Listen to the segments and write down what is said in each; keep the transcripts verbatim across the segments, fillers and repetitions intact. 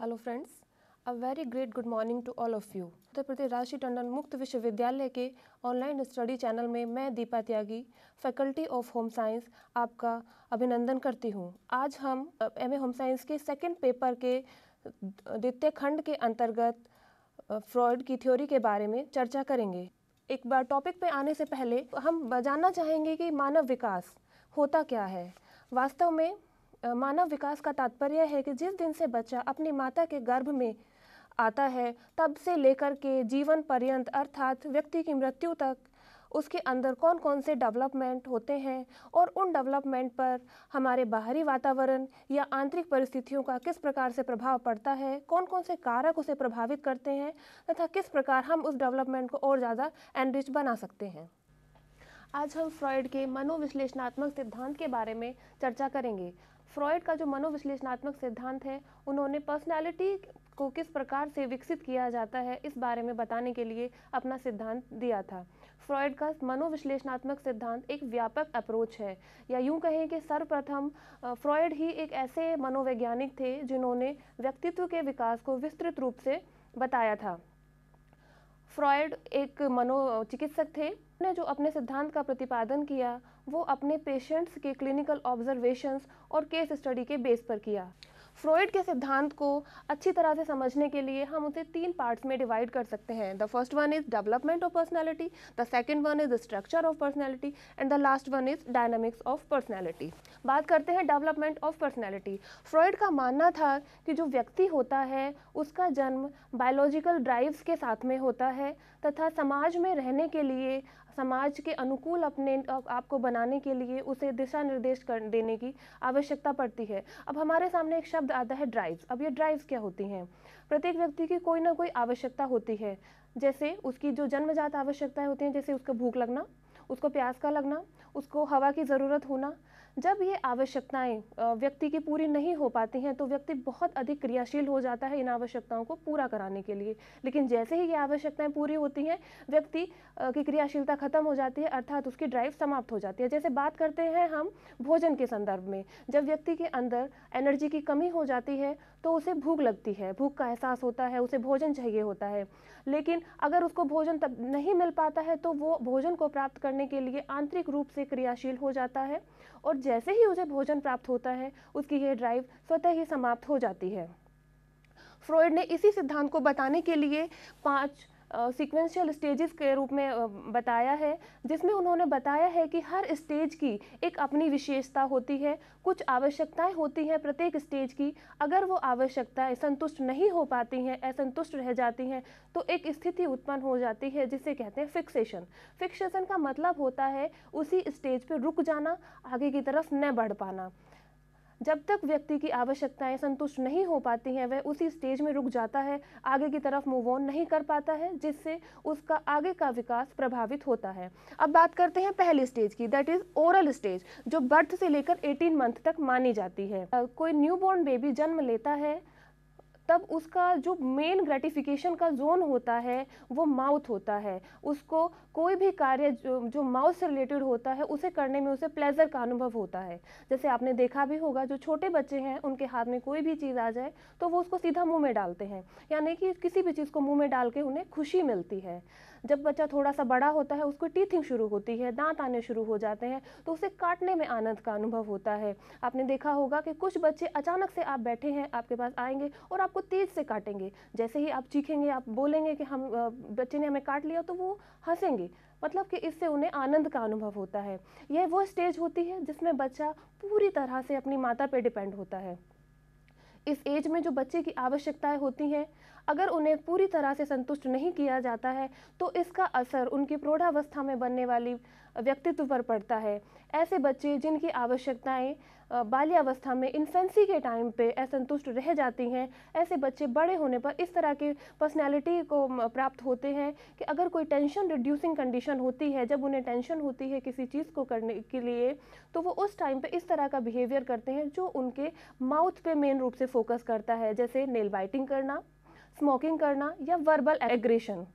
Hello friends, a very great good morning to all of you. Uttar Pradesh Rajshri Tandon मुक्त विश्वविद्यालय के online study channel में मैं Deepa Tyagi, faculty of home science, आपका अभिनंदन करती हूँ। आज हम एम ए होम साइंस के सेकंड पेपर के द्वितीय खंड के अंतर्गत फ्रॉइड की थ्योरी के बारे में चर्चा करेंगे। एक बार टॉपिक पे आने से पहले हम जानना चाहेंगे कि मानव विकास होता क्या है। वास्तव में मानव विकास का तात्पर्य है कि जिस दिन से बच्चा अपनी माता के गर्भ में आता है तब से लेकर के जीवन पर्यंत अर्थात व्यक्ति की मृत्यु तक उसके अंदर कौन कौन से डेवलपमेंट होते हैं और उन डेवलपमेंट पर हमारे बाहरी वातावरण या आंतरिक परिस्थितियों का किस प्रकार से प्रभाव पड़ता है, कौन कौन से कारक उसे प्रभावित करते हैं तथा किस प्रकार हम उस डेवलपमेंट को और ज़्यादा एनरिच बना सकते हैं। आज हम फ्रॉइड के मनोविश्लेषणात्मक सिद्धांत के बारे में चर्चा करेंगे। फ्रॉइड का जो मनोविश्लेषणात्मक सिद्धांत है, उन्होंने पर्सनालिटी को किस प्रकार से विकसित किया जाता है इस बारे में बताने के लिए अपना सिद्धांत दिया था। फ्रॉइड का मनोविश्लेषणात्मक सिद्धांत एक व्यापक अप्रोच है, या यूं कहें कि सर्वप्रथम फ्रॉइड ही एक ऐसे मनोवैज्ञानिक थे जिन्होंने व्यक्तित्व के विकास को विस्तृत रूप से बताया था। फ्रॉइड एक मनोचिकित्सक थे ने जो अपने सिद्धांत का प्रतिपादन किया वो अपने पेशेंट्स के क्लिनिकल ऑब्जर्वेशंस और केस स्टडी के बेस पर किया। फ्रॉइड के सिद्धांत को अच्छी तरह से समझने के लिए हम उसे तीन पार्ट्स में डिवाइड कर सकते हैं। The first one is development of personality, the second one is the structure of personality and the last one is dynamics of personality. बात करते हैं डेवलपमेंट ऑफ पर्सनैलिटी। फ्रॉइड का मानना था कि जो व्यक्ति होता है उसका जन्म बायोलॉजिकल ड्राइव्स के साथ में होता है तथा समाज में रहने के लिए, समाज के अनुकूल अपने आप को बनाने के लिए उसे दिशा निर्देश कर देने की आवश्यकता पड़ती है। अब हमारे सामने एक शब्द आता है ड्राइव्स। अब ये ड्राइव्स क्या होती हैं? प्रत्येक व्यक्ति की कोई ना कोई आवश्यकता होती है, जैसे उसकी जो जन्मजात आवश्यकताएं होती हैं, जैसे उसको भूख लगना, उसको प्यास का लगना, उसको हवा की ज़रूरत होना। जब ये आवश्यकताएं व्यक्ति की पूरी नहीं हो पाती हैं तो व्यक्ति बहुत अधिक क्रियाशील हो जाता है इन आवश्यकताओं को पूरा कराने के लिए। लेकिन जैसे ही ये आवश्यकताएं पूरी होती हैं व्यक्ति की क्रियाशीलता खत्म हो जाती है, अर्थात उसकी ड्राइव समाप्त हो जाती है। जैसे बात करते हैं हम भोजन के संदर्भ में, जब व्यक्ति के अंदर एनर्जी की कमी हो जाती है तो उसे भूख लगती है, भूख का एहसास होता है, उसे भोजन चाहिए होता है। लेकिन अगर उसको भोजन तब नहीं मिल पाता है तो वो भोजन को प्राप्त करने के लिए आंतरिक रूप से क्रियाशील हो जाता है, और जैसे ही उसे भोजन प्राप्त होता है उसकी यह ड्राइव स्वतः ही समाप्त हो जाती है। फ्रॉइड ने इसी सिद्धांत को बताने के लिए पांच सीक्वेंशियल स्टेजेस के रूप में uh, बताया है, जिसमें उन्होंने बताया है कि हर स्टेज की एक अपनी विशेषता होती है, कुछ आवश्यकताएं होती हैं प्रत्येक स्टेज की। अगर वो आवश्यकताएं संतुष्ट नहीं हो पाती हैं, असंतुष्ट रह जाती हैं, तो एक स्थिति उत्पन्न हो जाती है जिसे कहते हैं फिक्सेशन। फिक्सेशन का मतलब होता है उसी स्टेज पे रुक जाना, आगे की तरफ न बढ़ पाना। जब तक व्यक्ति की आवश्यकताएं संतुष्ट नहीं हो पाती हैं वह उसी स्टेज में रुक जाता है, आगे की तरफ मूव ऑन नहीं कर पाता है, जिससे उसका आगे का विकास प्रभावित होता है। अब बात करते हैं पहली स्टेज की, दैट इज ओरल स्टेज, जो बर्थ से लेकर अठारह मंथ तक मानी जाती है। कोई न्यूबॉर्न बेबी जन्म लेता है तब उसका जो मेन ग्रेटिफिकेशन का जोन होता है वो माउथ होता है। उसको कोई भी कार्य जो, जो माउथ से रिलेटेड होता है उसे करने में उसे प्लेजर का अनुभव होता है। जैसे आपने देखा भी होगा, जो छोटे बच्चे हैं उनके हाथ में कोई भी चीज़ आ जाए तो वो उसको सीधा मुंह में डालते हैं, यानी कि किसी भी चीज़ को मुंह में डाल के उन्हें खुशी मिलती है। जब बच्चा थोड़ा सा बड़ा होता है उसको टीथिंग शुरू होती है, दांत आने शुरू हो जाते हैं, तो उसे काटने में आनंद का अनुभव होता है। आपने देखा होगा कि कुछ बच्चे अचानक से आप बैठे हैं, आपके पास आएंगे और आपको तेज से काटेंगे। जैसे ही आप चीखेंगे, आप बोलेंगे कि हम बच्चे ने हमें काट लिया, तो वो हंसेंगे, मतलब कि इससे उन्हें आनंद का अनुभव होता है। यह वो स्टेज होती है जिसमें बच्चा पूरी तरह से अपनी माता पे डिपेंड होता है। इस एज में जो बच्चे की आवश्यकताएं होती हैं, अगर उन्हें पूरी तरह से संतुष्ट नहीं किया जाता है तो इसका असर उनकी प्रौढ़ावस्था में बनने वाली व्यक्तित्व पर पड़ता है। ऐसे बच्चे जिनकी आवश्यकताएं बाल्यावस्था में, इन्फेंसी के टाइम पे असंतुष्ट रह जाती हैं, ऐसे बच्चे बड़े होने पर इस तरह की पर्सनैलिटी को प्राप्त होते हैं कि अगर कोई टेंशन रिड्यूसिंग कंडीशन होती है, जब उन्हें टेंशन होती है किसी चीज़ को करने के लिए, तो वो उस टाइम पे इस तरह का बिहेवियर करते हैं जो उनके माउथ पे मेन रूप से फोकस करता है, जैसे नेल बाइटिंग करना, स्मोकिंग करना या verbal aggression.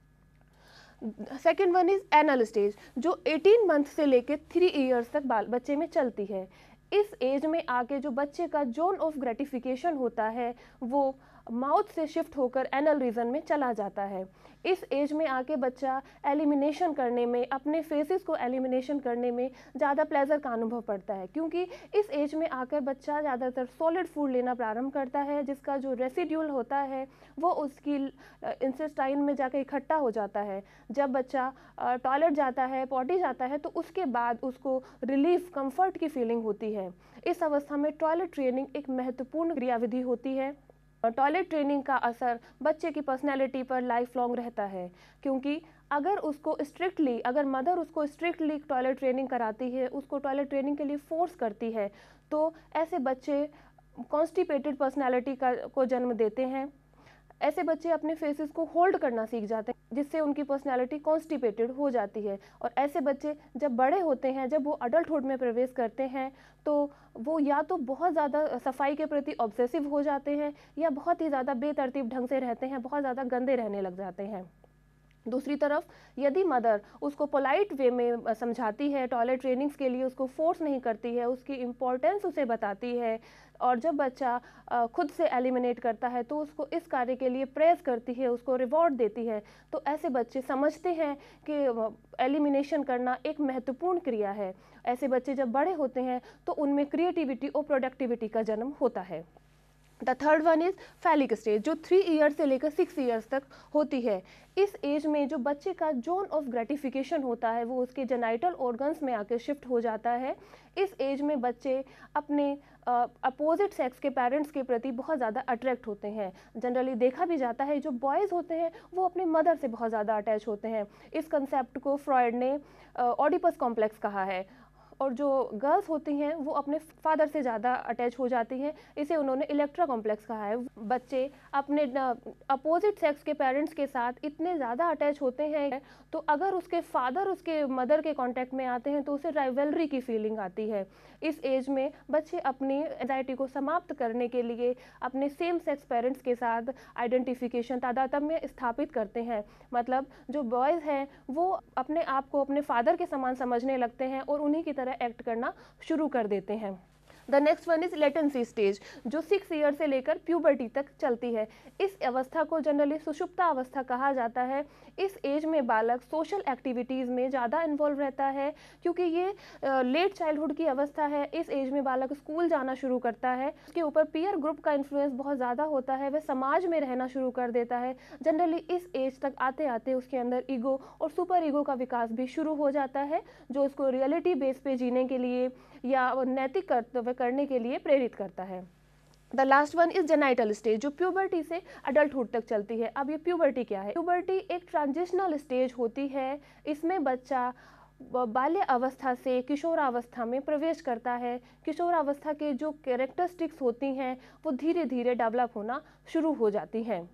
Second one is anal stage, जो अठारह मंथ से लेकर थ्री इयर्स तक बाल बच्चे में चलती है। इस एज में आके जो बच्चे का जोन ऑफ ग्रेटिफिकेशन होता है वो माउथ से शिफ्ट होकर एनल रीजन में चला जाता है। इस एज में आके बच्चा एलिमिनेशन करने में, अपने फेसेस को एलिमिनेशन करने में ज़्यादा प्लेजर का अनुभव पड़ता है, क्योंकि इस एज में आकर बच्चा ज़्यादातर सॉलिड फूड लेना प्रारंभ करता है, जिसका जो रेसिड्यूल होता है वो उसकी इंटेस्टाइन में जाकर इकट्ठा हो जाता है। जब बच्चा टॉयलेट जाता है, पॉटी जाता है, तो उसके बाद उसको रिलीफ, कंफर्ट की फीलिंग होती है। इस अवस्था में टॉयलेट ट्रेनिंग एक महत्वपूर्ण क्रियाविधि होती है। टॉयलेट ट्रेनिंग का असर बच्चे की पर्सनैलिटी पर लाइफ लॉन्ग रहता है, क्योंकि अगर उसको स्ट्रिक्टली, अगर मदर उसको स्ट्रिक्टली टॉयलेट ट्रेनिंग कराती है, उसको टॉयलेट ट्रेनिंग के लिए फोर्स करती है, तो ऐसे बच्चे कॉन्स्टिपेटेड पर्सनैलिटी का को जन्म देते हैं। ऐसे बच्चे अपने फेसेस को होल्ड करना सीख जाते हैं, जिससे उनकी पर्सनैलिटी कॉन्स्टिपेटेड हो जाती है। और ऐसे बच्चे जब बड़े होते हैं, जब वो अडल्टहुड में प्रवेश करते हैं, तो वो या तो बहुत ज़्यादा सफाई के प्रति ऑब्सेसिव हो जाते हैं, या बहुत ही ज़्यादा बेतरतीब ढंग से रहते हैं, बहुत ज़्यादा गंदे रहने लग जाते हैं। दूसरी तरफ यदि मदर उसको पोलाइट वे में समझाती है, टॉयलेट ट्रेनिंग्स के लिए उसको फोर्स नहीं करती है, उसकी इम्पोर्टेंस उसे बताती है, और जब बच्चा खुद से एलिमिनेट करता है तो उसको इस कार्य के लिए प्रेज करती है, उसको रिवॉर्ड देती है, तो ऐसे बच्चे समझते हैं कि एलिमिनेशन करना एक महत्वपूर्ण क्रिया है। ऐसे बच्चे जब बड़े होते हैं तो उनमें क्रिएटिविटी और प्रोडक्टिविटी का जन्म होता है। The third one is phallic stage, जो थ्री ईयर्स से लेकर सिक्स ईयर्स तक होती है। इस एज में जो बच्चे का जोन ऑफ ग्रेटिफिकेशन होता है वो उसके जेनाइटल ऑर्गन्स में आकर शिफ्ट हो जाता है। इस एज में बच्चे अपने अपोजिट सेक्स के पेरेंट्स के प्रति बहुत ज़्यादा अट्रैक्ट होते हैं। जनरली देखा भी जाता है जो बॉयज़ होते हैं वो अपने मदर से बहुत ज़्यादा अटैच होते हैं। इस कंसेप्ट को फ्रॉइड ने ऑडिपस कॉम्प्लेक्स कहा है। और जो गर्ल्स होती हैं वो अपने फादर से ज़्यादा अटैच हो जाती हैं, इसे उन्होंने इलेक्ट्रा कॉम्प्लेक्स कहा है। बच्चे अपने अपोजिट सेक्स के पेरेंट्स के साथ इतने ज़्यादा अटैच होते हैं, तो अगर उसके फादर उसके मदर के कांटेक्ट में आते हैं तो उसे राइवलरी की फीलिंग आती है। इस एज में बच्चे अपनी एंजाइटी को समाप्त करने के लिए अपने सेम सेक्स पेरेंट्स के साथ आइडेंटिफिकेशन, तादात्म्य स्थापित करते हैं। मतलब जो बॉयज़ हैं वो अपने आप को अपने फादर के समान समझने लगते हैं और उन्हीं की तरह एक्ट करना शुरू कर देते हैं। The next one is latency stage, जो सिक्स ईयर से लेकर प्यूबर्टी तक चलती है। इस अवस्था को जनरली सुषुप्ता अवस्था कहा जाता है। इस एज में बालक सोशल एक्टिविटीज़ में ज़्यादा इन्वॉल्व रहता है, क्योंकि ये लेट चाइल्डहुड की अवस्था है। इस एज में बालक स्कूल जाना शुरू करता है, उसके ऊपर पीयर ग्रुप का इन्फ्लुएंस बहुत ज़्यादा होता है, वह समाज में रहना शुरू कर देता है। जनरली इस एज तक आते आते उसके अंदर ईगो और सुपर ईगो का विकास भी शुरू हो जाता है, जो उसको रियलिटी बेस पे जीने के लिए या नैतिक कर्तव्य करने के लिए प्रेरित करता है। The last one is genital stage, जो प्यूबर्टी से अडल्टहुड तक चलती है। अब ये प्यूबर्टी क्या है? प्यूबर्टी एक ट्रांजिशनल स्टेज होती है। इसमें बच्चा बाल्य अवस्था से किशोरावस्था में प्रवेश करता है। किशोरावस्था के जो कैरेक्टरिस्टिक्स होती हैं वो धीरे धीरे डेवलप होना शुरू हो जाती हैं।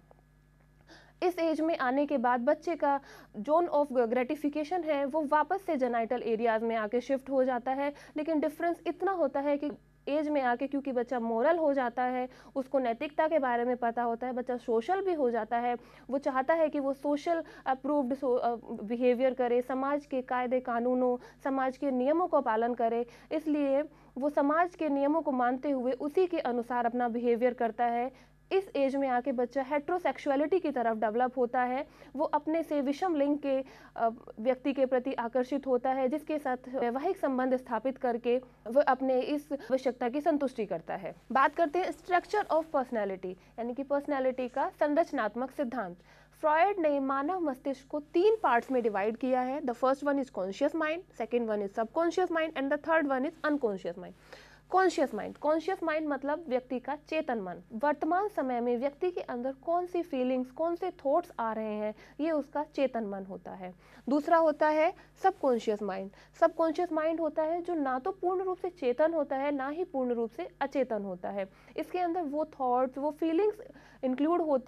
इस एज में आने के बाद बच्चे का जोन ऑफ ग्रेटिफिकेशन है वो वापस से जेनाइटल एरियाज में आके शिफ्ट हो जाता है, लेकिन डिफरेंस इतना होता है कि एज में आके क्योंकि बच्चा मोरल हो जाता है, उसको नैतिकता के बारे में पता होता है, बच्चा सोशल भी हो जाता है, वो चाहता है कि वो सोशल अप्रूव्ड बिहेवियर करे, समाज के कायदे कानूनों, समाज के नियमों का पालन करे, इसलिए वो समाज के नियमों को मानते हुए उसी के अनुसार अपना बिहेवियर करता है। इस एज में आके बच्चा हेट्रोसेक्सुअलिटी की तरफ डेवलप होता है। वो अपने से विषम लिंग के व्यक्ति के प्रति आकर्षित होता है, जिसके साथ वैवाहिक संबंध स्थापित करके वह अपने इस आवश्यकता की संतुष्टि करता है। बात करते हैं स्ट्रक्चर ऑफ पर्सनैलिटी, यानी कि पर्सनैलिटी का संरचनात्मक सिद्धांत। फ्रॉइड ने मानव मस्तिष्क को तीन पार्ट्स में डिवाइड किया है। The first one is conscious mind, second one is subconscious mind and the third one is unconscious mind. Conscious mind, conscious mind मतलब व्यक्ति का चेतन मन। वर्तमान समय में व्यक्ति के अंदर कौन सी फीलिंग्स, कौन से थॉट्स आ रहे हैं, ये उसका चेतन मन होता है। दूसरा होता है सबकॉन्शियस माइंड। सबकॉन्शियस माइंड होता है जो ना तो पूर्ण रूप से चेतन होता है, ना ही पूर्ण रूप से अचेतन होता है। इसके अंदर वो थॉट्स, वो फीलिंग्स इंक्लूड होती हैं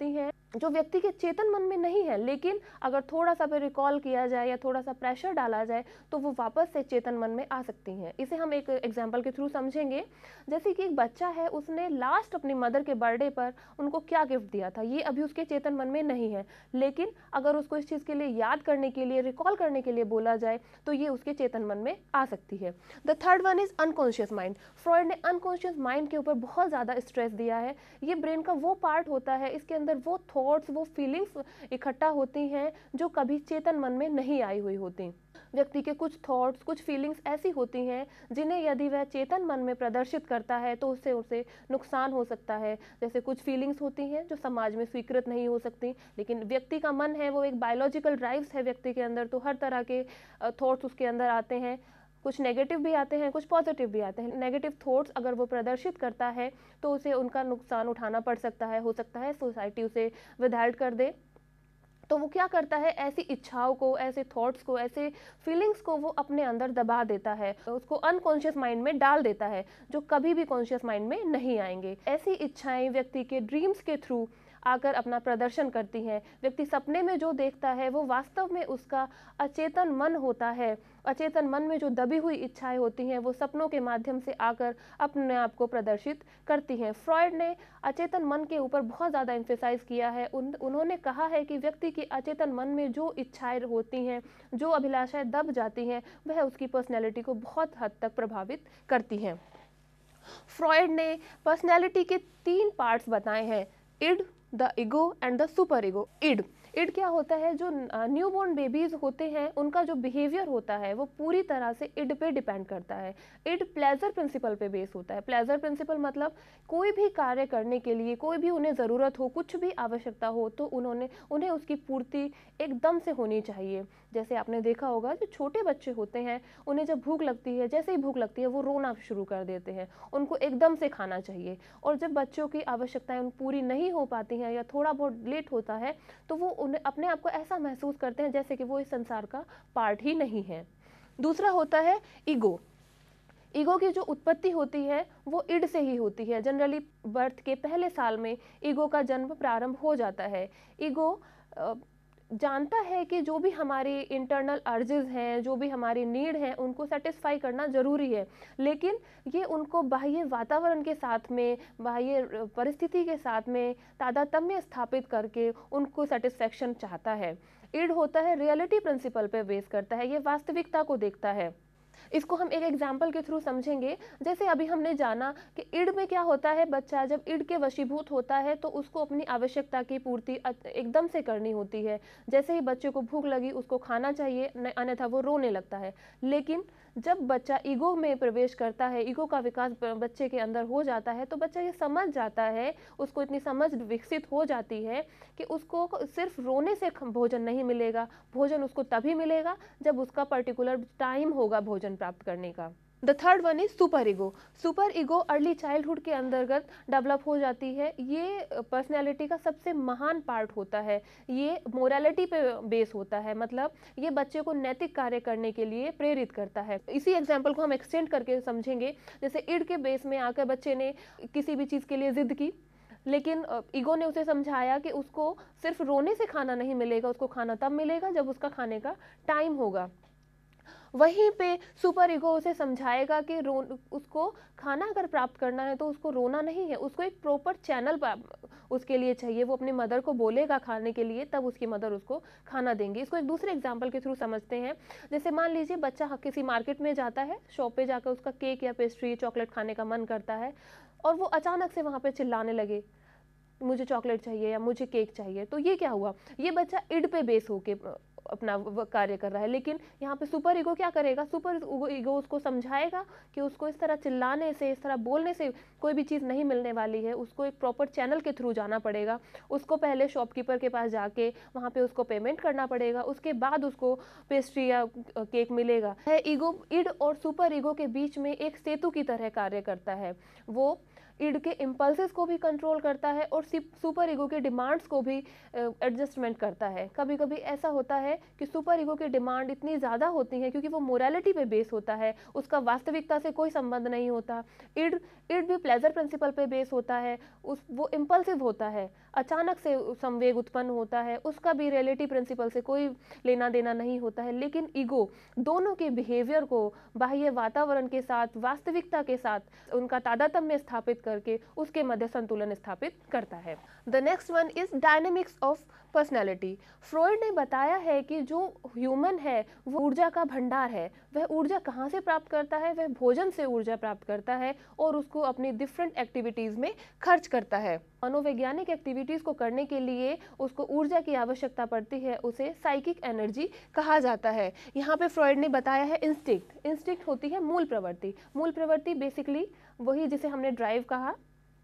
जो व्यक्ति के चेतन मन में नहीं है, लेकिन अगर थोड़ा सा भी रिकॉल किया जाए या थोड़ा सा प्रेशर डाला जाए तो वो वापस से चेतन मन में आ सकती हैं। इसे हम एक एग्जांपल के थ्रू समझेंगे। जैसे कि एक बच्चा है, उसने लास्ट अपनी मदर के बर्थडे पर उनको क्या गिफ्ट दिया था, ये अभी उसके चेतन मन में नहीं है, लेकिन अगर उसको इस चीज़ के लिए याद करने के लिए, रिकॉल करने के लिए बोला जाए तो ये उसके चेतन मन में आ सकती है। The third one is unconscious mind. Freud ने अनकॉन्शियस माइंड के ऊपर बहुत ज़्यादा स्ट्रेस दिया है। ये ब्रेन का वो पार्ट होता है, इसके अंदर वो थॉट्स, वो फीलिंग्स इकट्ठा होती हैं जो कभी चेतन मन में नहीं आई हुई होती। व्यक्ति के कुछ थॉट्स, कुछ फीलिंग्स ऐसी होती हैं जिन्हें यदि वह चेतन मन में प्रदर्शित करता है तो उससे उसे नुकसान हो सकता है। जैसे कुछ फीलिंग्स होती हैं जो समाज में स्वीकृत नहीं हो सकती, लेकिन व्यक्ति का मन है वो एक बायोलॉजिकल ड्राइव्स है व्यक्ति के अंदर, तो हर तरह के थॉट्स उसके अंदर आते हैं। कुछ नेगेटिव भी आते हैं, कुछ पॉजिटिव भी आते हैं। नेगेटिव थॉट्स अगर वो प्रदर्शित करता है तो उसे उनका नुकसान उठाना पड़ सकता है, हो सकता है सोसाइटी उसे विदाउट कर दे। तो वो क्या करता है, ऐसी इच्छाओं को, ऐसे थॉट्स को, ऐसे फीलिंग्स को वो अपने अंदर दबा देता है, उसको अनकॉन्शियस माइंड में डाल देता है, जो कभी भी कॉन्शियस माइंड में नहीं आएंगे। ऐसी इच्छाएं व्यक्ति के ड्रीम्स के थ्रू आकर अपना प्रदर्शन करती हैं। व्यक्ति सपने में जो देखता है वो वास्तव में उसका अचेतन मन होता है। अचेतन मन में जो दबी हुई इच्छाएं होती हैं वो सपनों के माध्यम से आकर अपने आप को प्रदर्शित करती हैं। फ्रॉइड ने अचेतन मन के ऊपर बहुत ज़्यादा एम्फेसाइज किया है। उन उन्होंने कहा है कि व्यक्ति की अचेतन मन में जो इच्छाएं होती हैं, जो अभिलाषाएं दब जाती हैं, वह उसकी पर्सनैलिटी को बहुत हद तक प्रभावित करती हैं। फ्रॉइड ने पर्सनैलिटी के तीन पार्ट्स बताए हैं, id, the ego and the super ego. Id id क्या होता है, जो न्यूबॉर्न बेबीज होते हैं उनका जो बिहेवियर होता है वो पूरी तरह से इड पे डिपेंड करता है। इड प्लेजर प्रिंसिपल पे बेस होता है। प्लेजर प्रिंसिपल मतलब कोई भी कार्य करने के लिए, कोई भी उन्हें ज़रूरत हो, कुछ भी आवश्यकता हो तो उन्होंने उन्हें उसकी पूर्ति एकदम से होनी चाहिए। जैसे आपने देखा होगा जो छोटे बच्चे होते हैं उन्हें जब भूख लगती है, जैसे ही भूख लगती है वो रोना शुरू कर देते हैं, उनको एकदम से खाना चाहिए। और जब बच्चों की आवश्यकताएं पूरी नहीं हो पाती हैं या थोड़ा बहुत लेट होता है तो वो उन्हें अपने आप को ऐसा महसूस करते हैं जैसे कि वो इस संसार का पार्ट ही नहीं है। दूसरा होता है ईगो। ईगो की जो उत्पत्ति होती है वो इड से ही होती है। जनरली बर्थ के पहले साल में ईगो का जन्म प्रारंभ हो जाता है। ईगो जानता है कि जो भी हमारी इंटरनल अर्जेस हैं, जो भी हमारी नीड है, उनको सेटिस्फाई करना ज़रूरी है, लेकिन ये उनको बाह्य वातावरण के साथ में, बाह्य परिस्थिति के साथ में तादात्म्य स्थापित करके उनको सेटिस्फैक्शन चाहता है। इड होता है रियलिटी प्रिंसिपल पे बेस करता है, ये वास्तविकता को देखता है। इसको हम एक एग्जाम्पल के थ्रू समझेंगे। जैसे अभी हमने जाना कि इड में क्या होता है, बच्चा जब इड के वशीभूत होता है तो उसको अपनी आवश्यकता की पूर्ति एकदम से करनी होती है। जैसे ही बच्चे को भूख लगी उसको खाना चाहिए, अन्यथा वो रोने लगता है। लेकिन जब बच्चा ईगो में प्रवेश करता है, ईगो का विकास बच्चे के अंदर हो जाता है, तो बच्चा ये समझ जाता है, उसको इतनी समझ विकसित हो जाती है कि उसको सिर्फ रोने से भोजन नहीं मिलेगा, भोजन उसको तभी मिलेगा जब उसका पर्टिकुलर टाइम होगा भोजन प्राप्त करने का। The third one is super ego. Super ego early childhood के अंतर्गत डेवलप हो जाती है। ये पर्सनैलिटी का सबसे महान पार्ट होता है। ये मोरालिटी पे बेस होता है, मतलब ये बच्चे को नैतिक कार्य करने के लिए प्रेरित करता है। इसी एग्जाम्पल को हम एक्सटेंड करके समझेंगे। जैसे इड के बेस में आकर बच्चे ने किसी भी चीज़ के लिए जिद की, लेकिन ईगो ने उसे समझाया कि उसको सिर्फ रोने से खाना नहीं मिलेगा, उसको खाना तब मिलेगा जब उसका खाने का टाइम होगा। वहीं पे सुपर ईगो उसे समझाएगा कि रो उसको खाना अगर प्राप्त करना है तो उसको रोना नहीं है, उसको एक प्रॉपर चैनल उसके लिए चाहिए। वो अपनी मदर को बोलेगा खाने के लिए, तब उसकी मदर उसको खाना देंगी। इसको एक दूसरे एग्जांपल के थ्रू समझते हैं। जैसे मान लीजिए बच्चा किसी मार्केट में जाता है, शॉप पे जाकर उसका केक या पेस्ट्री, चॉकलेट खाने का मन करता है और वो अचानक से वहाँ पे चिल्लाने लगे, मुझे चॉकलेट चाहिए या मुझे केक चाहिए। तो ये क्या हुआ, ये बच्चा इड पे बेस होके अपना कार्य कर रहा है। लेकिन यहाँ पे सुपर ईगो क्या करेगा, सुपर ईगो उसको समझाएगा कि उसको इस तरह चिल्लाने से, इस तरह बोलने से कोई भी चीज़ नहीं मिलने वाली है, उसको एक प्रॉपर चैनल के थ्रू जाना पड़ेगा। उसको पहले शॉपकीपर के पास जाके वहाँ पे उसको पेमेंट करना पड़ेगा, उसके बाद उसको पेस्ट्री या केक मिलेगा। है ईगो, इड और सुपर ईगो के बीच में एक सेतु की तरह कार्य करता है। वो ईड के इम्पल्सेस को भी कंट्रोल करता है और सुपर ईगो के डिमांड्स को भी एडजस्टमेंट करता है। कभी कभी ऐसा होता है कि सुपर ईगो की डिमांड इतनी ज़्यादा होती है क्योंकि वो मोरालिटी पे बेस होता है, उसका वास्तविकता से कोई संबंध नहीं होता। ईड ईड भी प्लेजर प्रिंसिपल पे बेस होता है, उस वो इम्पल्सिव होता है, अचानक से संवेग उत्पन्न होता है, उसका भी रियलिटी प्रिंसिपल से कोई लेना देना नहीं होता है। लेकिन ईगो दोनों के बिहेवियर को बाह्य वातावरण के साथ, वास्तविकता के साथ उनका तादात्म्य स्थापित करके उसके मध्य संतुलन स्थापित करता है। The next one is dynamics of personality. Freud ने बताया है कि जो ह्यूमन है वो ऊर्जा का भंडार है। वह ऊर्जा कहाँ से प्राप्त करता है? वह भोजन से ऊर्जा प्राप्त करता है और उसको अपनी डिफरेंट एक्टिविटीज़ में खर्च करता है। मनोवैज्ञानिक एक्टिविटीज़ को करने के लिए उसको ऊर्जा की आवश्यकता पड़ती है, उसे साइकिक एनर्जी कहा जाता है। यहाँ पे फ्रॉइड ने बताया है इंस्टिक्ट। इंस्टिक्ट होती है मूल प्रवृत्ति। मूल प्रवृत्ति बेसिकली वही जिसे हमने ड्राइव कहा।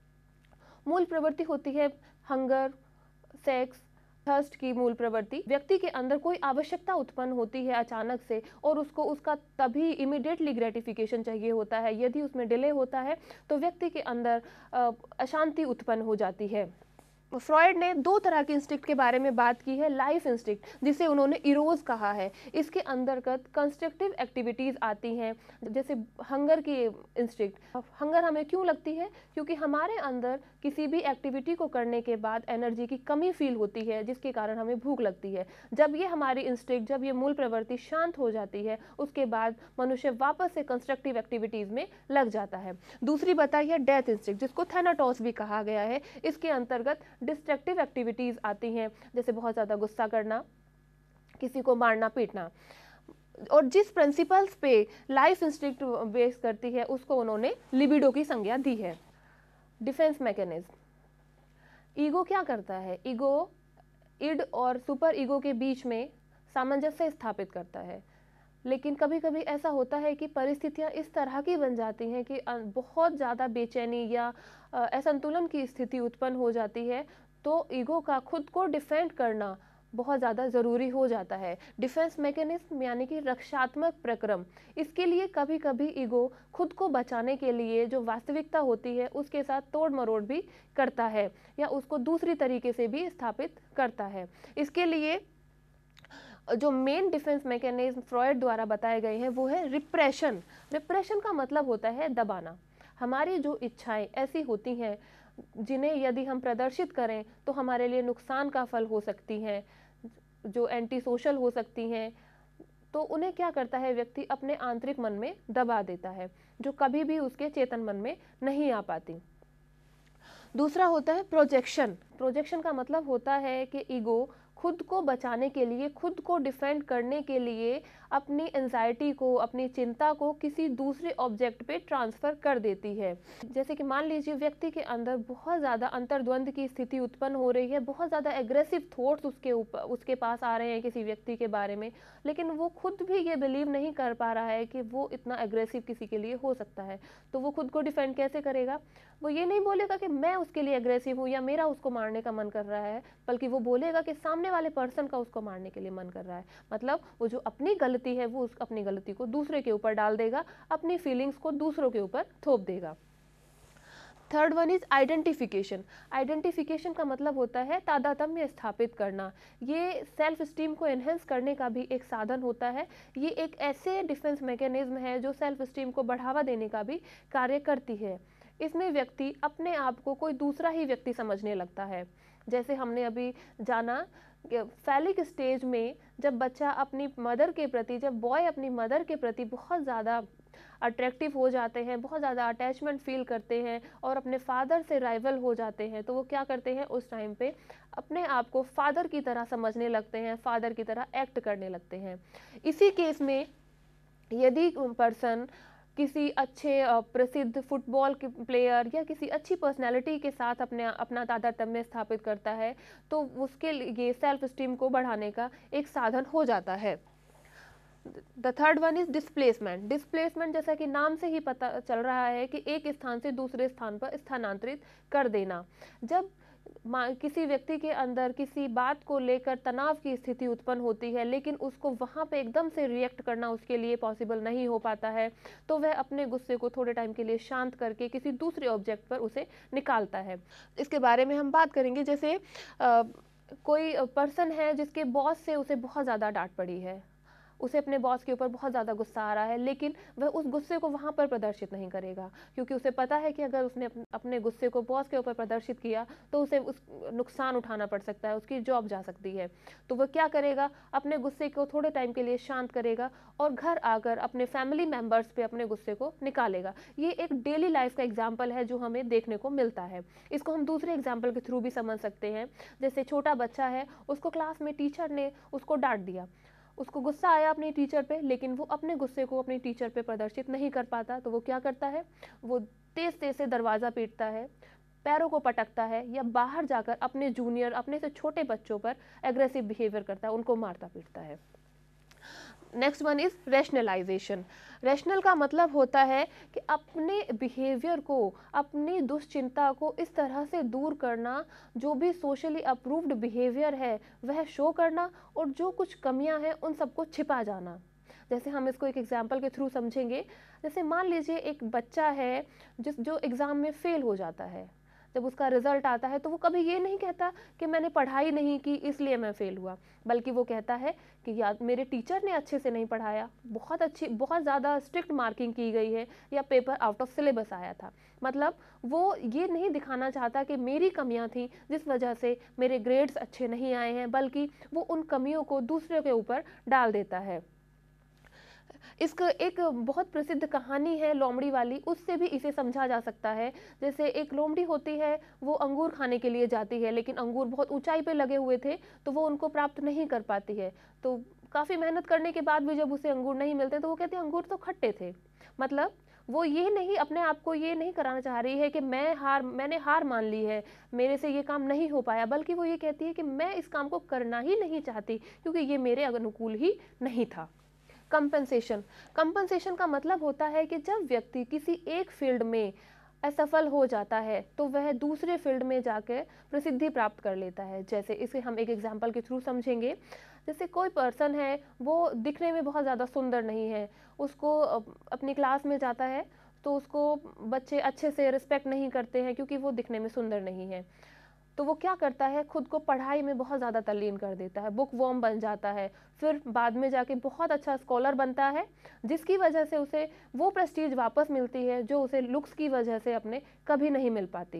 मूल प्रवृत्ति होती है हंगर, सेक्स, थर्स्ट की मूल प्रवृत्ति। व्यक्ति के अंदर कोई आवश्यकता उत्पन्न होती है अचानक से और उसको उसका तभी इमीडिएटली ग्रेटिफिकेशन चाहिए होता है। यदि उसमें डिले होता है तो व्यक्ति के अंदर अशांति उत्पन्न हो जाती है। फ्रॉइड ने दो तरह के इंस्टिक्ट के बारे में बात की है। लाइफ इंस्टिक्ट, जिसे उन्होंने इरोज कहा है, इसके अंतर्गत कंस्ट्रक्टिव एक्टिविटीज़ आती हैं, जैसे हंगर की इंस्टिक्ट। हंगर हमें क्यों लगती है? क्योंकि हमारे अंदर किसी भी एक्टिविटी को करने के बाद एनर्जी की कमी फील होती है, जिसके कारण हमें भूख लगती है। जब ये हमारी इंस्टिक्ट, जब ये मूल प्रवृत्ति शांत हो जाती है, उसके बाद मनुष्य वापस से कंस्ट्रक्टिव एक्टिविटीज़ में लग जाता है। दूसरी बताई है डेथ इंस्टिक्ट, जिसको थैनाटोस भी कहा गया है। इसके अंतर्गत डिस्ट्रक्टिव एक्टिविटीज़ आती हैं, जैसे बहुत ज़्यादा गुस्सा करना, किसी को मारना पीटना। और जिस प्रिंसिपल्स पे लाइफ इंस्टिंक्ट बेस करती है उसको उन्होंने लिबिडो की संज्ञा दी है। Defence mechanism. ईगो क्या करता है? ईगो इड और सुपर ईगो के बीच में सामंजस्य स्थापित करता है। लेकिन कभी कभी ऐसा होता है कि परिस्थितियां इस तरह की बन जाती हैं कि बहुत ज़्यादा बेचैनी या असंतुलन की स्थिति उत्पन्न हो जाती है, तो ईगो का खुद को डिफेंड करना बहुत ज़्यादा ज़रूरी हो जाता है। डिफेंस मैकेनिज्म यानी कि रक्षात्मक प्रक्रम। इसके लिए कभी कभी ईगो खुद को बचाने के लिए जो वास्तविकता होती है उसके साथ तोड़ मरोड़ भी करता है या उसको दूसरी तरीके से भी स्थापित करता है। इसके लिए जो मेन डिफेंस मैकेनिज्म फ्रॉइड द्वारा बताए गए हैं वो है रिप्रेशन। रिप्रेशन का मतलब होता है दबाना। हमारी जो इच्छाएं ऐसी होती हैं जिन्हें यदि हम प्रदर्शित करें तो हमारे लिए नुकसान का फल हो सकती हैं, जो एंटी सोशल हो सकती हैं, तो उन्हें क्या करता है व्यक्ति अपने आंतरिक मन में दबा देता है, जो कभी भी उसके चेतन मन में नहीं आ पाती। दूसरा होता है प्रोजेक्शन। प्रोजेक्शन का मतलब होता है कि ईगो खुद को बचाने के लिए, खुद को डिफेंड करने के लिए अपनी एंजाइटी को, अपनी चिंता को किसी दूसरे ऑब्जेक्ट पे ट्रांसफ़र कर देती है। जैसे कि मान लीजिए व्यक्ति के अंदर बहुत ज़्यादा अंतर्द्वंद की स्थिति उत्पन्न हो रही है, बहुत ज़्यादा एग्रेसिव थॉट्स उसके ऊपर उसके पास आ रहे हैं किसी व्यक्ति के बारे में, लेकिन वो खुद भी ये बिलीव नहीं कर पा रहा है कि वो इतना एग्रेसिव किसी के लिए हो सकता है। तो वो खुद को डिफेंड कैसे करेगा? वो ये नहीं बोलेगा कि मैं उसके लिए एग्रेसिव हूँ या मेरा उसको मारने का मन कर रहा है, बल्कि वो बोलेगा कि सामने वाले पर्सन का उसको मारने के लिए मन कर रहा है। मतलब वो जो अपनी गलती है वो उस अपनी गलती को दूसरे के ऊपर डाल देगा, अपनी फीलिंग्स को दूसरों के ऊपर थोप देगा। Third one is identification. Identification का मतलब होता है तादात्म्य स्थापित करना। ये सेल्फ स्टीम को एनहेंस करने का भी एक साधन होता है। ये एक ऐसे डिफेंस मैकेनिज्म है जो सेल्फ स्टीम को बढ़ावा देने का भी कार्य करती है। इसमें व्यक्ति अपने आप को कोई दूसरा ही व्यक्ति समझने लगता है। जैसे हमने अभी जाना फैलिक स्टेज में जब बच्चा अपनी मदर के प्रति, जब बॉय अपनी मदर के प्रति बहुत ज़्यादा अट्रैक्टिव हो जाते हैं, बहुत ज़्यादा अटैचमेंट फील करते हैं और अपने फादर से राइवल हो जाते हैं, तो वो क्या करते हैं उस टाइम पे अपने आप को फादर की तरह समझने लगते हैं, फादर की तरह एक्ट करने लगते हैं। इसी केस में यदि पर्सन किसी अच्छे प्रसिद्ध फुटबॉल के प्लेयर या किसी अच्छी पर्सनैलिटी के साथ अपने अपना तादात्म्य स्थापित करता है तो उसके लिए सेल्फ स्टीम को बढ़ाने का एक साधन हो जाता है। The third one is displacement. Displacement जैसा कि नाम से ही पता चल रहा है कि एक स्थान से दूसरे स्थान पर स्थानांतरित कर देना। जब मा- किसी व्यक्ति के अंदर किसी बात को लेकर तनाव की स्थिति उत्पन्न होती है, लेकिन उसको वहाँ पे एकदम से रिएक्ट करना उसके लिए पॉसिबल नहीं हो पाता है, तो वह अपने गुस्से को थोड़े टाइम के लिए शांत करके किसी दूसरे ऑब्जेक्ट पर उसे निकालता है। इसके बारे में हम बात करेंगे। जैसे अ, कोई पर्सन है जिसके बॉस से उसे बहुत ज़्यादा डांट पड़ी है, उसे अपने बॉस के ऊपर बहुत ज़्यादा गुस्सा आ रहा है, लेकिन वह उस गुस्से को वहाँ पर प्रदर्शित नहीं करेगा, क्योंकि उसे पता है कि अगर उसने अप- अपने गुस्से को बॉस के ऊपर प्रदर्शित किया तो उसे उस नुकसान उठाना पड़ सकता है, उसकी जॉब जा सकती है। तो वह क्या करेगा, अपने गुस्से को थोड़े टाइम के लिए शांत करेगा और घर आकर अपने फैमिली मेम्बर्स पे अपने गुस्से को निकालेगा। ये एक डेली लाइफ का एग्जाम्पल है जो हमें देखने को मिलता है। इसको हम दूसरे एग्जाम्पल के थ्रू भी समझ सकते हैं। जैसे छोटा बच्चा है, उसको क्लास में टीचर ने उसको डांट दिया, उसको गुस्सा आया अपनी टीचर पे, लेकिन वो अपने गुस्से को अपनी टीचर पे प्रदर्शित नहीं कर पाता, तो वो क्या करता है, वो तेज तेज से दरवाज़ा पीटता है, पैरों को पटकता है, या बाहर जाकर अपने जूनियर, अपने से छोटे बच्चों पर एग्रेसिव बिहेवियर करता है, उनको मारता पीटता है। Next one is rationalisation. Rational का मतलब होता है कि अपने बिहेवियर को, अपनी दुश्चिंता को इस तरह से दूर करना, जो भी सोशली अप्रूव्ड बिहेवियर है वह शो करना, और जो कुछ कमियां हैं उन सबको छिपा जाना। जैसे हम इसको एक एग्जाम्पल के थ्रू समझेंगे। जैसे मान लीजिए एक बच्चा है जिस जो एग्ज़ाम में फेल हो जाता है, जब उसका रिजल्ट आता है तो वो कभी ये नहीं कहता कि मैंने पढ़ाई नहीं की इसलिए मैं फेल हुआ, बल्कि वो कहता है कि यार मेरे टीचर ने अच्छे से नहीं पढ़ाया, बहुत अच्छी बहुत ज़्यादा स्ट्रिक्ट मार्किंग की गई है, या पेपर आउट ऑफ सिलेबस आया था। मतलब वो ये नहीं दिखाना चाहता कि मेरी कमियां थी जिस वजह से मेरे ग्रेड्स अच्छे नहीं आए हैं, बल्कि वो उन कमियों को दूसरे के ऊपर डाल देता है। इसका एक बहुत प्रसिद्ध कहानी है लोमड़ी वाली, उससे भी इसे समझा जा सकता है। जैसे एक लोमड़ी होती है, वो अंगूर खाने के लिए जाती है, लेकिन अंगूर बहुत ऊंचाई पे लगे हुए थे तो वो उनको प्राप्त नहीं कर पाती है। तो काफ़ी मेहनत करने के बाद भी जब उसे अंगूर नहीं मिलते तो वो कहती है अंगूर तो खट्टे थे। मतलब वो ये नहीं, अपने आप को ये नहीं कराना चाह रही है कि मैं हार मैंने हार मान ली है, मेरे से ये काम नहीं हो पाया, बल्कि वो ये कहती है कि मैं इस काम को करना ही नहीं चाहती क्योंकि ये मेरे अनुकूल ही नहीं था। कंपनसेशन। कंपनसेशन का मतलब होता है कि जब व्यक्ति किसी एक फील्ड में असफल हो जाता है तो वह दूसरे फील्ड में जाकर प्रसिद्धि प्राप्त कर लेता है। जैसे इसे हम एक एग्जांपल के थ्रू समझेंगे। जैसे कोई पर्सन है, वो दिखने में बहुत ज़्यादा सुंदर नहीं है, उसको अपनी क्लास में जाता है तो उसको बच्चे अच्छे से रिस्पेक्ट नहीं करते हैं क्योंकि वो दिखने में सुंदर नहीं है। तो वो क्या करता है, खुद को पढ़ाई में बहुत ज़्यादा तल्लीन कर देता है, बुक वॉर्म बन जाता है, फिर बाद में जाके बहुत अच्छा स्कॉलर बनता है, जिसकी वजह से उसे वो प्रेस्टीज वापस मिलती है जो उसे लुक्स की वजह से अपने कभी नहीं मिल पाती।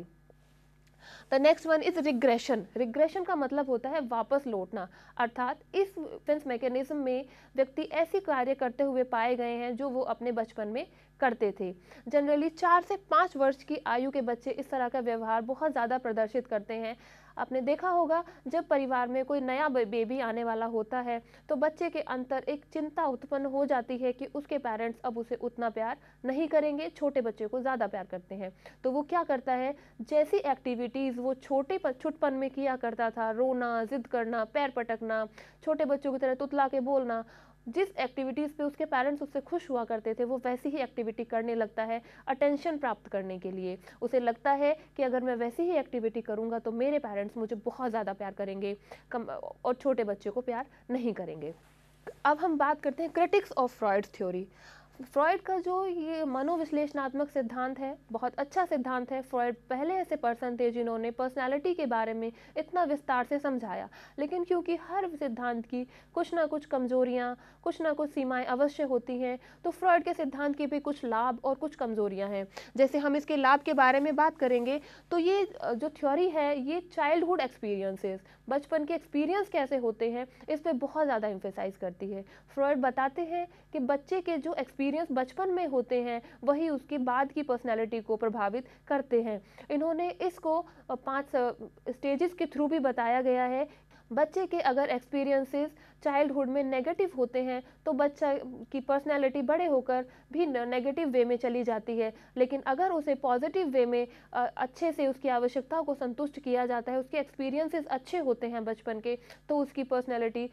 The next one is regression. Regression का मतलब होता है वापस लौटना, अर्थात इस डिफेंस मैकेनिज्म में व्यक्ति ऐसी कार्य करते हुए पाए गए हैं जो वो अपने बचपन में करते थे। जनरली चार से पाँच वर्ष की आयु के बच्चे इस तरह का व्यवहार बहुत ज़्यादा प्रदर्शित करते हैं। आपने देखा होगा जब परिवार में कोई नया बेबी आने वाला होता है तो बच्चे के अंदर एक चिंता उत्पन्न हो जाती है कि उसके पेरेंट्स अब उसे उतना प्यार नहीं करेंगे, छोटे बच्चे को ज़्यादा प्यार करते हैं। तो वो क्या करता है, जैसी एक्टिविटीज़ वो छोटे छुटपन में किया करता था, रोना, जिद करना, पैर पटकना, छोटे बच्चों की तरह तुतला के बोलना, जिस एक्टिविटीज़ पे उसके पेरेंट्स उससे खुश हुआ करते थे वो वैसी ही एक्टिविटी करने लगता है अटेंशन प्राप्त करने के लिए। उसे लगता है कि अगर मैं वैसी ही एक्टिविटी करूँगा तो मेरे पेरेंट्स मुझे बहुत ज़्यादा प्यार करेंगे, कम और छोटे बच्चे को प्यार नहीं करेंगे। अब हम बात करते हैं critics of Freud's theory. Freud का जो ये मनोविश्लेषणात्मक सिद्धांत है बहुत अच्छा सिद्धांत है। फ्रॉइड पहले ऐसे पर्सन थे जिन्होंने पर्सनालिटी के बारे में इतना विस्तार से समझाया, लेकिन क्योंकि हर सिद्धांत की कुछ ना कुछ कमजोरियां, कुछ ना कुछ सीमाएं अवश्य होती हैं, तो फ्रॉइड के सिद्धांत के भी कुछ लाभ और कुछ कमजोरियां हैं। जैसे हम इसके लाभ के बारे में बात करेंगे तो ये जो थ्योरी है ये चाइल्डहुड एक्सपीरियंसेस, बचपन के एक्सपीरियंस कैसे होते हैं इस पर बहुत ज़्यादा एम्फेसाइज करती है। फ्रॉइड बताते हैं कि बच्चे के जो एक्सपीरियंस बचपन में होते हैं वही उसकी बाद की पर्सनैलिटी को प्रभावित करते हैं। इन्होंने इसको पांच स्टेजेस के थ्रू भी बताया गया है। बच्चे के अगर एक्सपीरियंसेस चाइल्डहुड में नेगेटिव होते हैं तो बच्चा की पर्सनैलिटी बड़े होकर भी नेगेटिव वे में चली जाती है, लेकिन अगर उसे पॉजिटिव वे में अच्छे से उसकी आवश्यकताओं को संतुष्ट किया जाता है, उसके एक्सपीरियंसेस अच्छे होते हैं बचपन के, तो उसकी पर्सनैलिटी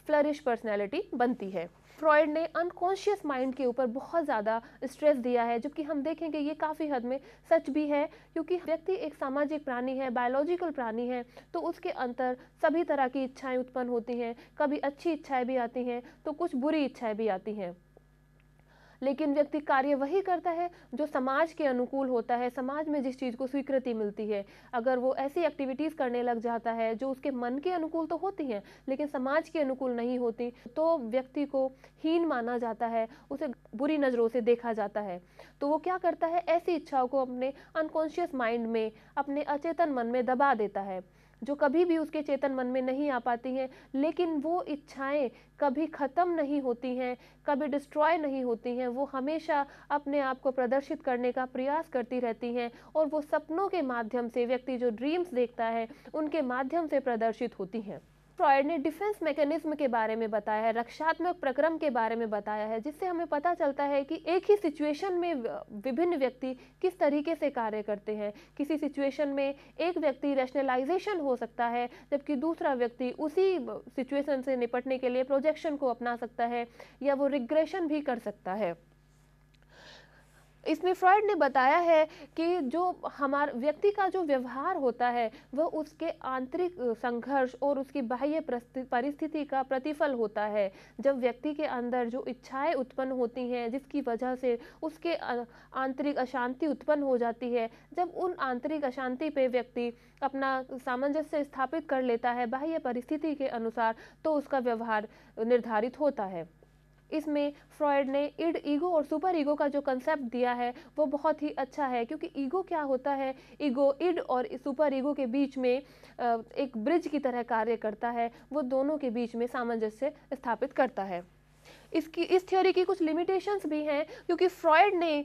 फ्लरिश पर्सनैलिटी बनती है। फ्रॉइड ने अनकॉन्शियस माइंड के ऊपर बहुत ज़्यादा स्ट्रेस दिया है, जो कि हम देखेंगे ये काफ़ी हद में सच भी है, क्योंकि व्यक्ति एक सामाजिक प्राणी है, बायोलॉजिकल प्राणी है, तो उसके अंदर सभी तरह की इच्छाएं उत्पन्न होती हैं। कभी अच्छी इच्छाएं भी आती हैं तो कुछ बुरी इच्छाएं भी आती हैं, लेकिन व्यक्ति कार्य वही करता है जो समाज के अनुकूल होता है, समाज में जिस चीज़ को स्वीकृति मिलती है। अगर वो ऐसी एक्टिविटीज़ करने लग जाता है जो उसके मन के अनुकूल तो होती हैं लेकिन समाज के अनुकूल नहीं होती, तो व्यक्ति को हीन माना जाता है, उसे बुरी नज़रों से देखा जाता है। तो वो क्या करता है, ऐसी इच्छाओं को अपने अनकॉन्शियस माइंड में, अपने अचेतन मन में दबा देता है, जो कभी भी उसके चेतन मन में नहीं आ पाती हैं। लेकिन वो इच्छाएं कभी ख़त्म नहीं होती हैं, कभी डिस्ट्रॉय नहीं होती हैं, वो हमेशा अपने आप को प्रदर्शित करने का प्रयास करती रहती हैं, और वो सपनों के माध्यम से, व्यक्ति जो ड्रीम्स देखता है उनके माध्यम से प्रदर्शित होती हैं। फ्रॉइड ने डिफेंस मैकेनिज्म के बारे में बताया है, रक्षात्मक प्रक्रम के बारे में बताया है, जिससे हमें पता चलता है कि एक ही सिचुएशन में विभिन्न व्यक्ति किस तरीके से कार्य करते हैं। किसी सिचुएशन में एक व्यक्ति रैशनलाइजेशन हो सकता है, जबकि दूसरा व्यक्ति उसी सिचुएशन से निपटने के लिए प्रोजेक्शन को अपना सकता है, या वो रिग्रेशन भी कर सकता है। इसमें फ्रॉइड ने बताया है कि जो हमारा व्यक्ति का जो व्यवहार होता है वह उसके आंतरिक संघर्ष और उसकी बाह्य परिस्थिति का प्रतिफल होता है। जब व्यक्ति के अंदर जो इच्छाएं उत्पन्न होती हैं, जिसकी वजह से उसके आंतरिक अशांति उत्पन्न हो जाती है, जब उन आंतरिक अशांति पे व्यक्ति अपना सामंजस्य स्थापित कर लेता है बाह्य परिस्थिति के अनुसार, तो उसका व्यवहार निर्धारित होता है। इसमें फ्रॉइड ने इड, ईगो और सुपर ईगो का जो कंसेप्ट दिया है वो बहुत ही अच्छा है, क्योंकि ईगो क्या होता है, ईगो इड और सुपर ईगो के बीच में एक ब्रिज की तरह कार्य करता है, वो दोनों के बीच में सामंजस्य स्थापित करता है। इसकी इस थ्योरी की कुछ लिमिटेशंस भी हैं, क्योंकि फ्रॉइड ने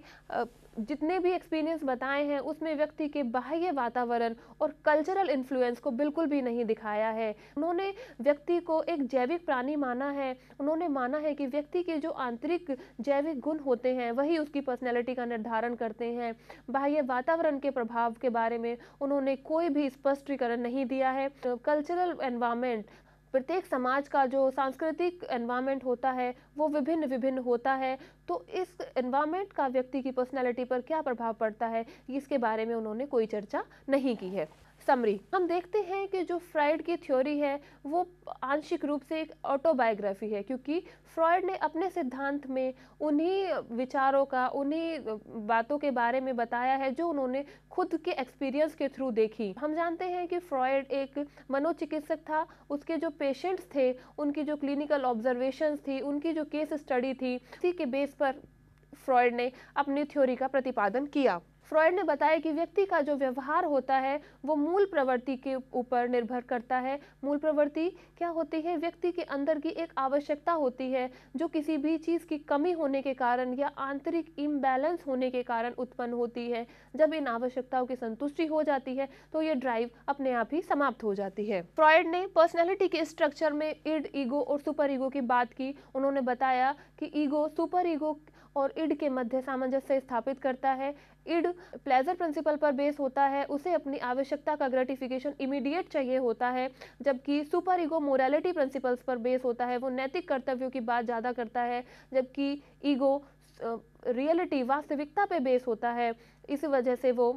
जितने भी एक्सपीरियंस बताए हैं उसमें व्यक्ति के बाह्य वातावरण और कल्चरल इन्फ्लुएंस को बिल्कुल भी नहीं दिखाया है। उन्होंने व्यक्ति को एक जैविक प्राणी माना है। उन्होंने माना है कि व्यक्ति के जो आंतरिक जैविक गुण होते हैं वही उसकी पर्सनैलिटी का निर्धारण करते हैं। बाह्य वातावरण के प्रभाव के बारे में उन्होंने कोई भी स्पष्टीकरण नहीं दिया है। कल्चरल एनवायरनमेंट, प्रत्येक समाज का जो सांस्कृतिक एनवायरनमेंट होता है वो विभिन्न विभिन्न होता है, तो इस एनवायरनमेंट का व्यक्ति की पर्सनैलिटी पर क्या प्रभाव पड़ता है, इसके बारे में उन्होंने कोई चर्चा नहीं की है। समरी, हम देखते हैं कि जो फ्रॉइड की थ्योरी है वो आंशिक रूप से एक ऑटोबायोग्राफी है, क्योंकि फ्रॉइड ने अपने सिद्धांत में उन्हीं विचारों का, उन्हीं बातों के बारे में बताया है जो उन्होंने खुद के एक्सपीरियंस के थ्रू देखी। हम जानते हैं कि फ्रॉइड एक मनोचिकित्सक था, उसके जो पेशेंट्स थे उनकी जो क्लिनिकल ऑब्जर्वेशंस थी, उनकी जो केस स्टडी थी, उसी के बेस पर फ्रॉइड ने अपनी थ्योरी का प्रतिपादन किया। फ्रॉइड ने बताया कि व्यक्ति का जो व्यवहार होता है वो मूल प्रवृत्ति के ऊपर निर्भर करता है। मूल प्रवृत्ति क्या होती है, व्यक्ति के अंदर की एक आवश्यकता होती है जो किसी भी चीज़ की कमी होने के कारण या आंतरिक इम्बैलेंस होने के कारण उत्पन्न होती है। जब इन आवश्यकताओं की संतुष्टि हो जाती है तो ये ड्राइव अपने आप ही समाप्त हो जाती है। फ्रॉइड ने पर्सनैलिटी के स्ट्रक्चर में इड, ईगो और सुपर ईगो की बात की। उन्होंने बताया कि ईगो सुपर ईगो और इड के मध्य सामंजस्य स्थापित करता है। इड प्लेजर प्रिंसिपल पर बेस होता है, उसे अपनी आवश्यकता का ग्रेटिफिकेशन इमीडिएट चाहिए होता है, जबकि सुपर ईगो मोरालिटी प्रिंसिपल्स पर बेस होता है, वो नैतिक कर्तव्यों की बात ज़्यादा करता है, जबकि ईगो रियलिटी, वास्तविकता पे बेस होता है। इस वजह से वो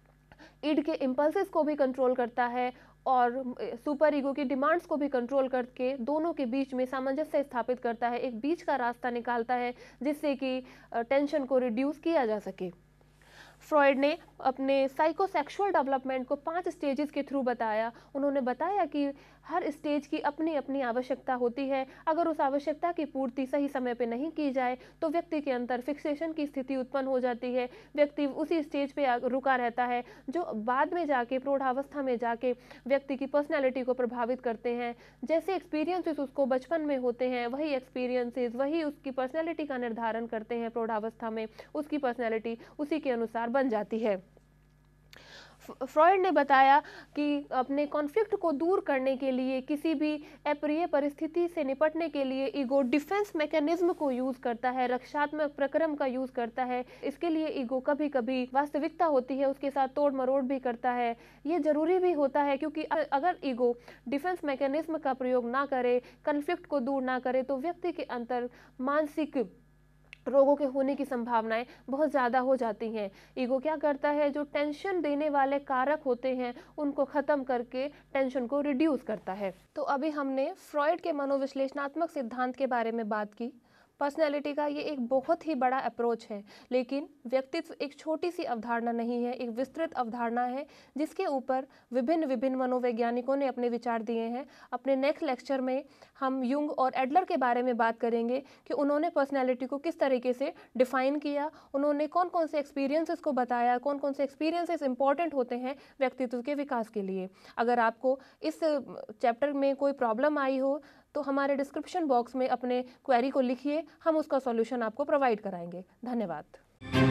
इड के इम्पल्सेस को भी कंट्रोल करता है और सुपर ईगो की डिमांड्स को भी कंट्रोल करके दोनों के बीच में सामंजस्य स्थापित करता है, एक बीच का रास्ता निकालता है जिससे कि टेंशन को रिड्यूस किया जा सके। फ्रॉइड ने अपने साइकोसेक्सुअल डेवलपमेंट को पांच स्टेजेस के थ्रू बताया। उन्होंने बताया कि हर स्टेज की अपनी अपनी आवश्यकता होती है। अगर उस आवश्यकता की पूर्ति सही समय पे नहीं की जाए तो व्यक्ति के अंदर फिक्सेशन की स्थिति उत्पन्न हो जाती है, व्यक्ति उसी स्टेज पे रुका रहता है, जो बाद में जाके प्रौढ़ावस्था में जाके व्यक्ति की पर्सनैलिटी को प्रभावित करते हैं। जैसे एक्सपीरियंसेस उसको बचपन में होते हैं वही एक्सपीरियंसेस वही उसकी पर्सनैलिटी का निर्धारण करते हैं। प्रौढ़ावस्था में उसकी पर्सनैलिटी उसी के अनुसार बन जाती है। फ्रॉइड ने बताया कि अपने कॉन्फ्लिक्ट को दूर करने के लिए, किसी भी अप्रिय परिस्थिति से निपटने के लिए ईगो डिफेंस मैकेनिज्म को यूज़ करता है, रक्षात्मक प्रक्रम का यूज़ करता है। इसके लिए ईगो कभी कभी वास्तविकता होती है उसके साथ तोड़ मरोड़ भी करता है। ये ज़रूरी भी होता है, क्योंकि अगर ईगो डिफेंस मैकेनिज्म का प्रयोग ना करे, कॉन्फ्लिक्ट को दूर ना करे, तो व्यक्ति के अंतर मानसिक रोगों के होने की संभावनाएं बहुत ज़्यादा हो जाती हैं। ईगो क्या करता है, जो टेंशन देने वाले कारक होते हैं उनको ख़त्म करके टेंशन को रिड्यूस करता है। तो अभी हमने फ्रॉइड के मनोविश्लेषणात्मक सिद्धांत के बारे में बात की। पर्सनैलिटी का ये एक बहुत ही बड़ा अप्रोच है, लेकिन व्यक्तित्व एक छोटी सी अवधारणा नहीं है, एक विस्तृत अवधारणा है जिसके ऊपर विभिन्न विभिन्न मनोवैज्ञानिकों ने अपने विचार दिए हैं। अपने नेक्स्ट लेक्चर में हम युंग और एडलर के बारे में बात करेंगे कि उन्होंने पर्सनैलिटी को किस तरीके से डिफाइन किया, उन्होंने कौन कौन से एक्सपीरियंसेस को बताया, कौन कौन से एक्सपीरियंसेस इंपॉर्टेंट होते हैं व्यक्तित्व के विकास के लिए। अगर आपको इस चैप्टर में कोई प्रॉब्लम आई हो तो हमारे डिस्क्रिप्शन बॉक्स में अपने क्वेरी को लिखिए, हम उसका सॉल्यूशन आपको प्रोवाइड कराएंगे। धन्यवाद।